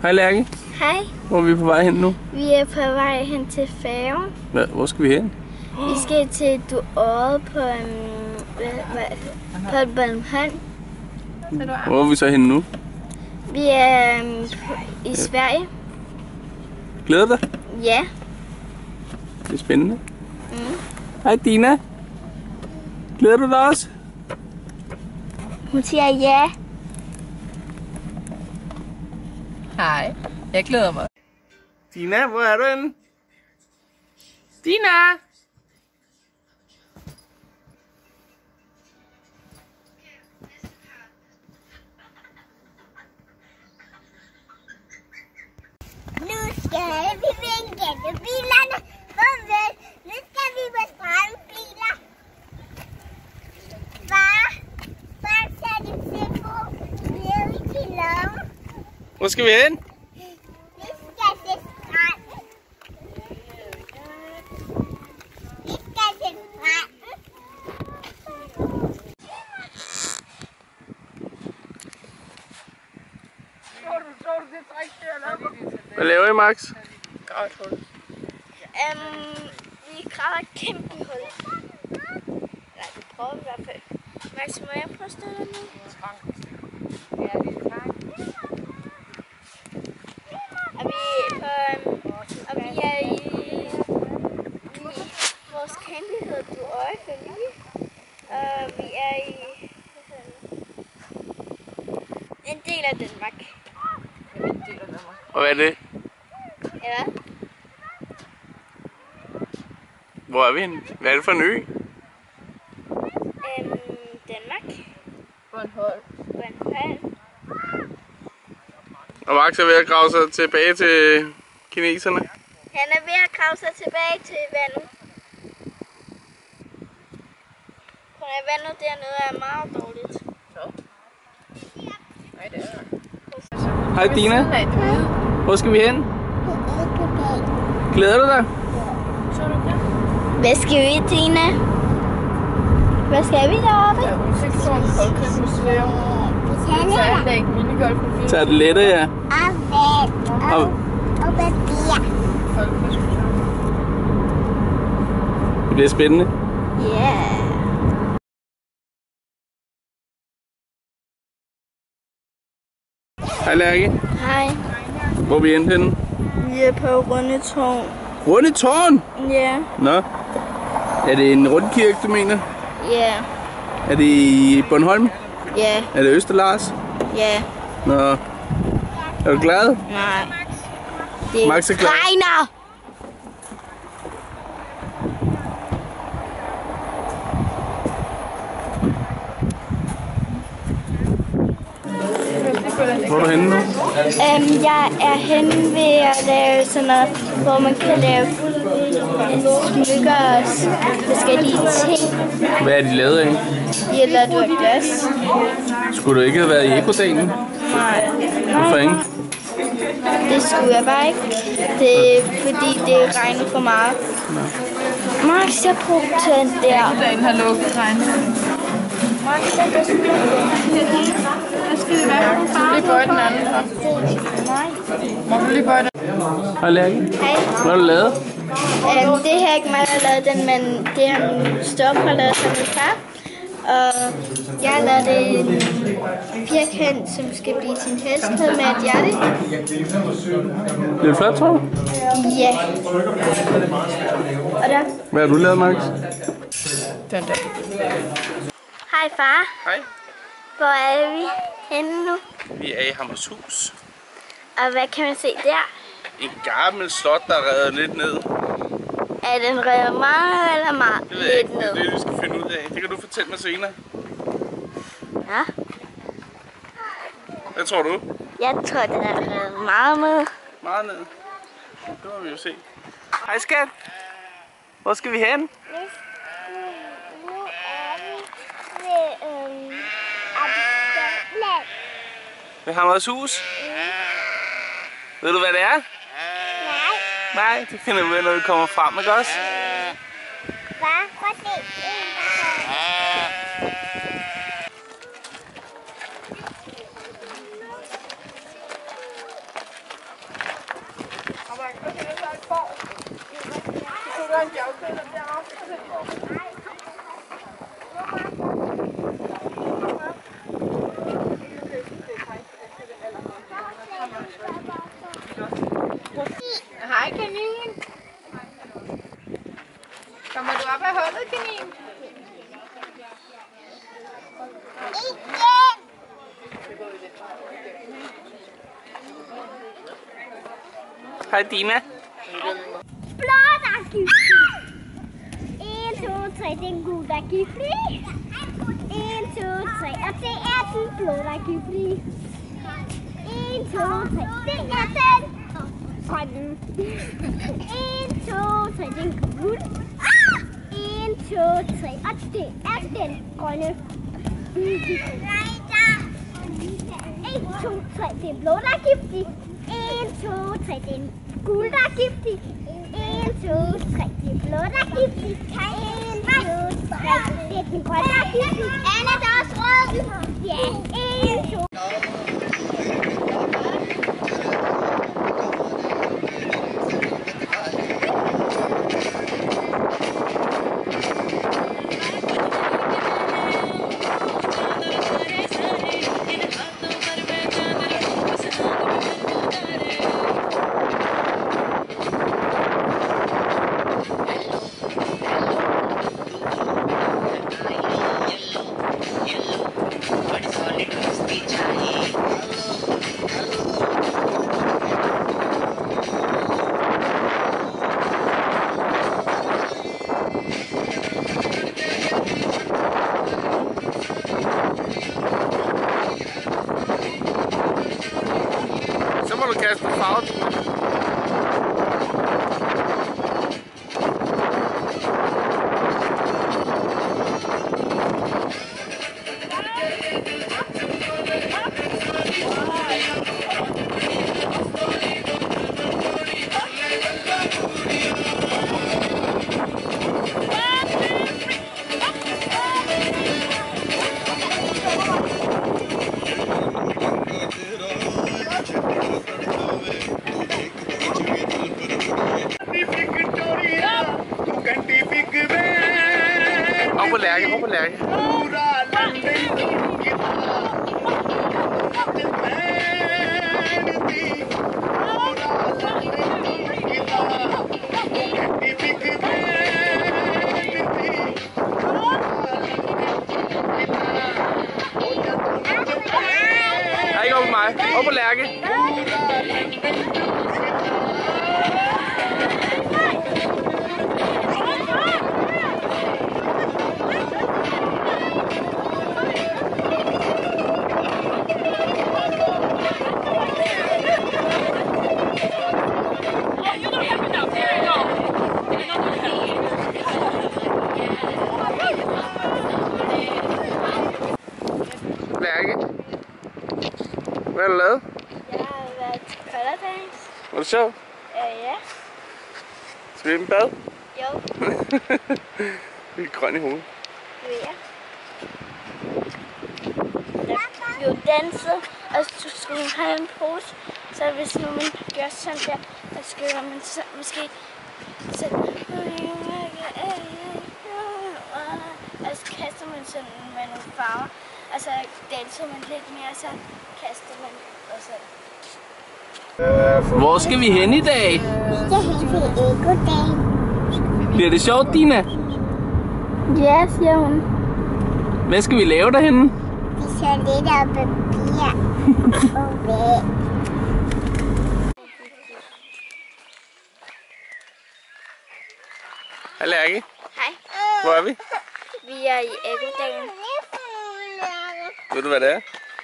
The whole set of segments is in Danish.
Hej Lærke. Hej. Hvor er vi på vej hen nu? Vi er på vej hen til færgen. Hvor skal vi hen? Vi skal til Duoret på Bornholm. Hvor er vi så henne nu? Vi er i Sverige. Glæder du dig? Ja. Det er spændende. Hej Dina. Glæder du dig også? Hun siger ja. Hej, jeg glæder mig. Dina, hvor er du henne? Dina! Nu skal vi vinke til bilerne. Farvel. Nu skal vi på stranden, biler. Far sagde det til på. Vi er i Kilum. Hvor skal vi hen? Vi skal til stranden. Vi skal til stranden. Hvad laver I, Max? Vi graver et kæmpe hul. Nej, det prøver vi i hvert fald. Max, må jeg prøve at stå der nu? Ja, det er trang. Og vi er i vores camp hedder Duoret familie. Og vi er i en del af Danmark. Og hvad er det? Ja. Hvor er vi henne? Hvad er det for en ø? Danmark. Bornholm. Bornholm. Og Max er ved at grave sig tilbage til kineserne. Han er ved at grave sig tilbage til vandet. Prøv at vandet dernede er meget dårligt. Nej, det er Hej Dina. Hvor skal vi hen? Glæder du dig? Hvad skal vi, Tina? Hvad skal vi deroppe? Ja, udsigtstårn, Folkemuseum. Anlæg, minigolf på film. Tag det lette, ja. Og papir. Folkemuseum. Det bliver spændende. Ja. Hej Lærke. Hej. Hvor er vi endt henne? Vi er på Rundetårn. Rundetårn? Ja. Nå. Er det en rundkirke, du mener? Ja. Er det i Bornholm? Ja. Er det Østerlars? Ja. Nå. Er du glad? Nej. Det Max er glad. regner. Hvor er du henne nu? Jeg er henne ved at lave sådan noget, hvor man kan lave smykker og forskellige ting. Hvad er de lavet af? De er lavet ud af glas. Skulle du ikke have været i Ekodalen? Nej. Hvorfor ikke? Det skulle jeg bare ikke. Det er fordi det regner for meget. Max, jeg brugte den der. Dagen har lukket regnet. Max, jeg kan spille den. Hvad skal vi være? Du lige bøje den anden her. Nej. Må du lige bøje den? Hej Lærke. Hej. Hvad har du lavet? Det her er ikke mig, der har lavet den, men det er min stop, har lavet sammen med far. Og jeg har lavet en firkant, som skal blive til en hestkæde med et hjerte. Det er flot, tror du? Ja. Og der. Hvad har du lavet, Max? Den der. Hej far. Hej. Hvor er vi henne nu? Vi er i Hammershus. Og hvad kan man se der? En gammel slot, der er revet lidt ned. Er den revet meget eller meget Det ved jeg ikke. lidt Det er ned? det, vi skal finde ud af. Det kan du fortælle mig senere. Ja. Hvad tror du? Jeg tror, den er revet meget med. Meget ned. Det må vi jo se. Hej skat. Hvor skal vi hen? Nu er vi ved Absalland. Ved Hammershus? Ved du, hvad det er? Nej. Nej, det finder vi ud af, når vi kommer frem, ikke også? Hvad? Prøv at se. Hej Dina. Blå, der er giftig. 1, 2, 3, den gule, der er giftig. 1, 2, 3, og det er den blå, der er giftig. 1, 2, 3, det er den grønne. 1, 2, 3, den gule. 1, 2, 3, og det er den grønne. 1, 2, 3, det er blå, der er giftig. 1, 2, 3, det er gul, der er giftig. 1, 2, 3, det er blå, der er giftig. 1, 2, 3, det er den grønne, der er giftig. Anna, der er også rød. Ja, 1, 2. Så må du kaste farve. Hop på Lærke, hop på Lærke. Nej, ikke over på mig. Hop på Lærke. Lærke. Hvad har du lavet? Jeg har været til Color Dance. Var det sjovt? Ja. Skal vi i en bad? Jo. Helt grøn i hovedet. Ja. Der blev danset, og så skulle man have en pose. Så hvis nu man gør sådan der, så skriver man så, måske sådan. Og så kaster man sådan med nogle farver. Og så danser man lidt mere, og så kaster man og så. Hvor skal vi hen i dag? Vi skal hen til Ego-dagen. Bliver det sjovt, Dina? Ja, siger hun. Hvad skal vi lave derhenne? Vi skal lidt af papir og væg. Hej Lærke. Hej. Hvor er vi? Vi er i Ego-dagen. Ved du hvad det er?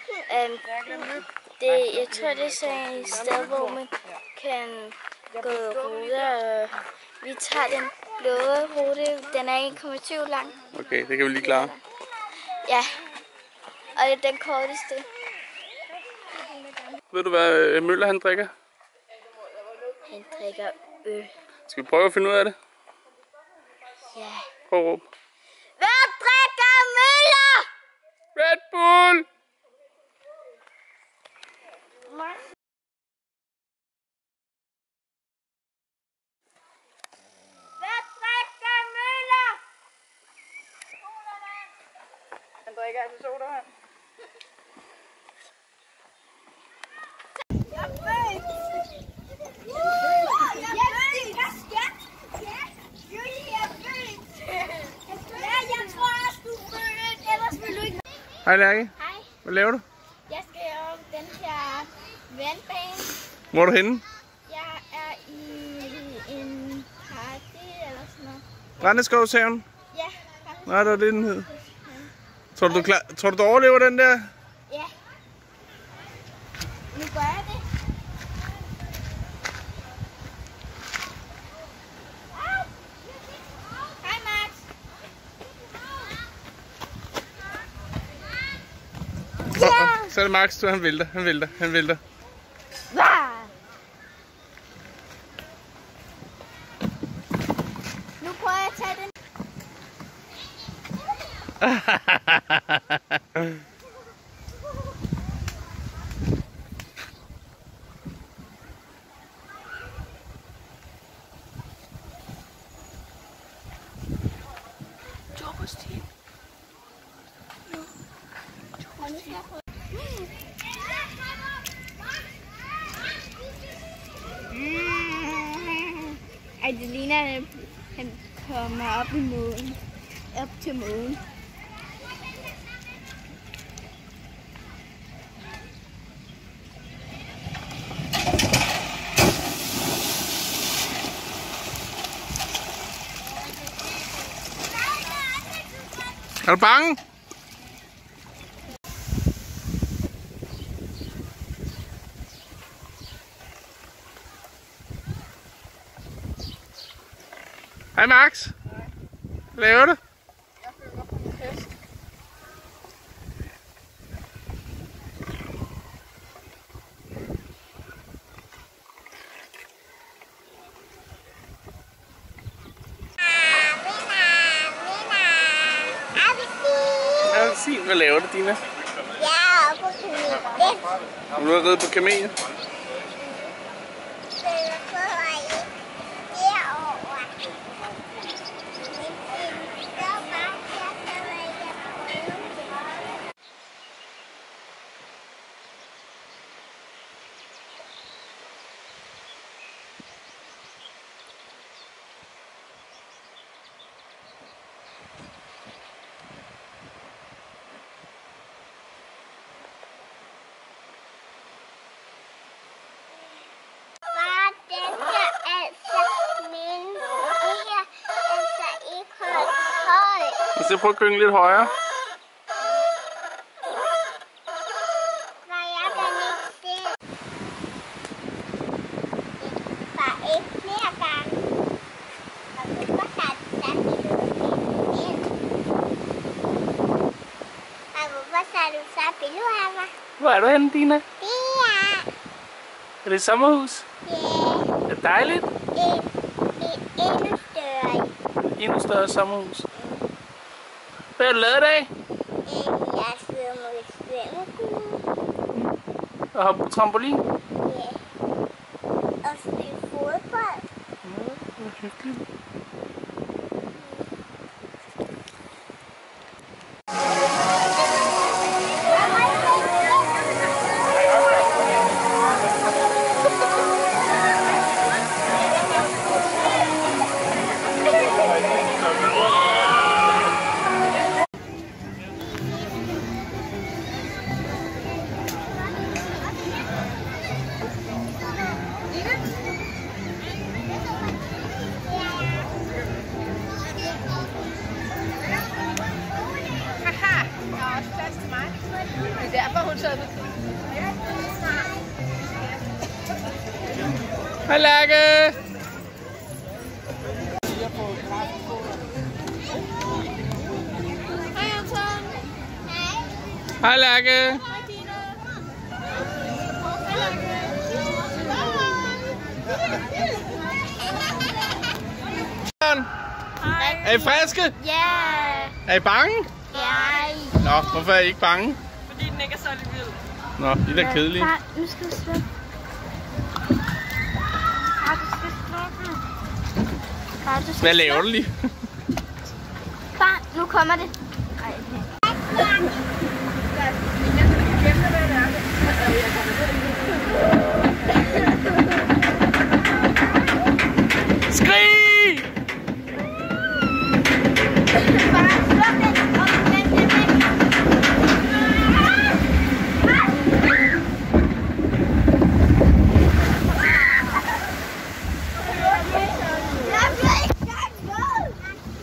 Jeg tror, det er sådan et sted, hvor man kan gå ruter. Vi tager den blå rute. Den er 1,20 lang. Okay, det kan vi lige klare. Ja, og det er den korteste. Ved du hvad Møller han drikker? Han drikker øl. Skal vi prøve at finde ud af det? Ja. Prøv at råbe. Hvem drikker Møller? Red Bull! Hvem drikker Møller? Han drikker altså sodavand. Jeg er født! Jeg tror også, du er født, ellers vil du ikke. Hej Lærke. Hej, Hvad laver du? jeg skal over den her vandbane. Hvor er du henne? Jeg er Brændeskovshaven? Ja. Nej, det var det, den hed. Tror du overlever den der? Ja. Nu gør jeg det. Hej, Max. Ja! Så er det Max, han vælter. Nu prøver jeg at tage den. Ej, det ligner, at han kommer op i månen. Op til månen. Er du bange? Hej Max. Hvad laver du? Jeg følger på en hest. Sig, hvad laver du, Dina? Jeg er oppe på kamelen. Du er ride på kamel. Så prøv at køre lidt højere. Hvor er du henne, Dina? Er det et sommerhus? Ja. Det er dejligt. Endnu større. Endnu større sommerhus. Hvad har du lavet i dag? Jeg svømmer i svømmekugle. Og hopper på trampolin? Ja. Og spille fodbold. Ja, det er hyggeligt. Det er derfor, hun sad på tid. Hej Lærke! Hej Anton. Hej. Hej Lærke! Hej Dina. Hej Lærke. Hej. Er I friske? Ja. Er I bange? Ja. Nå, hvorfor er I ikke bange? Fordi den ikke er så lidt vild. Nå, I er da kedelige. Far, nu skal du slukke. Far, du skal slukke. Far, du skal Hvad laver du lige? Far, nu kommer det. Skrig! Far, sluk den. Og vend det væk. Jeg bliver ikke sagt noget.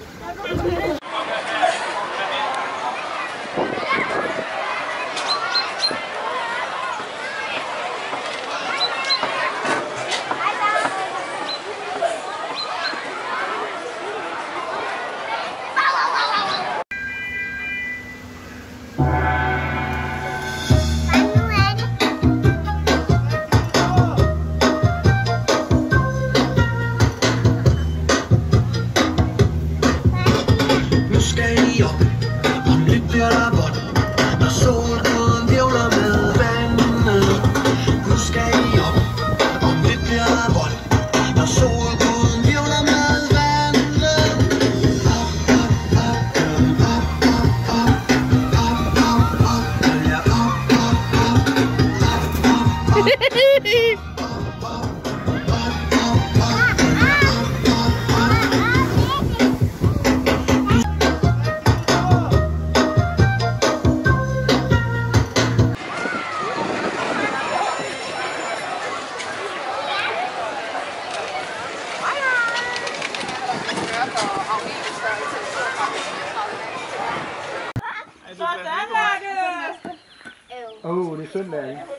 Det er søndag, ikke?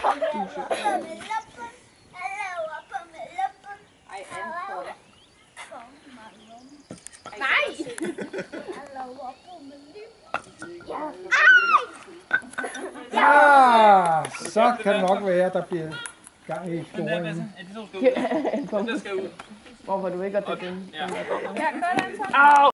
Ja, så kan det nok være, at der bliver gang i historien. Hvorfor du ikke har det den? Au!